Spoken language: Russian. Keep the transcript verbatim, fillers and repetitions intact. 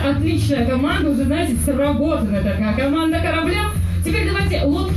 отличная команда, уже, знаете, сработанная такая команда корабля. Теперь давайте лодки